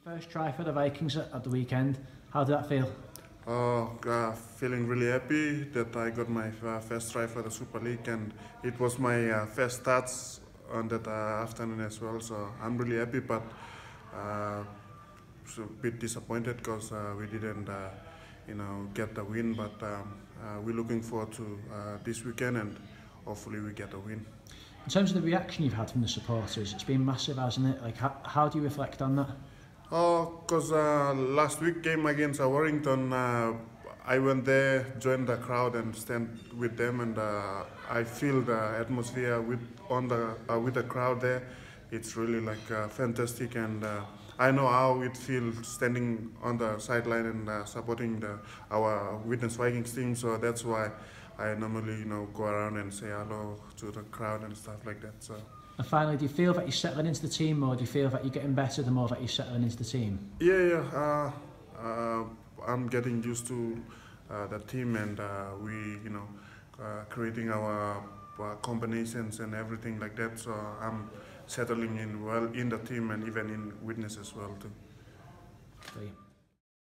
First try for the Vikings at the weekend. How did that feel? Feeling really happy that I got my first try for the Super League, and it was my first starts on that afternoon as well. So I'm really happy, but so a bit disappointed because we didn't, get the win. But we're looking forward to this weekend, and hopefully we get a win. In terms of the reaction you've had from the supporters, it's been massive, hasn't it? Like, how do you reflect on that? Because last week game against Wellington, I went there, joined the crowd, and stand with them, and I feel the atmosphere with the crowd there. It's really like fantastic, and I know how it feels standing on the sideline and supporting our Witness Vikings team. So that's why I normally go around and say hello to the crowd and stuff like that. So. And finally, do you feel that you're settling into the team, or do you feel that you're getting better the more that you're settling into the team? Yeah. I'm getting used to the team, and we, creating our combinations and everything like that. So I'm settling in well in the team and even in Witness as well too. Brilliant.